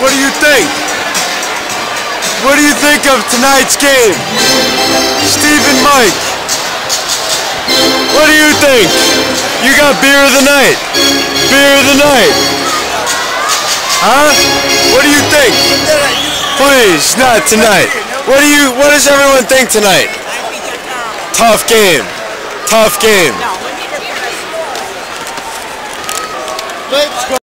What do you think? What do you think of tonight's game? Steve and Mike. What do you think? You got beer of the night. Beer of the night. Huh? What do you think? Please, not tonight. What does everyone think tonight? Tough game. Tough game.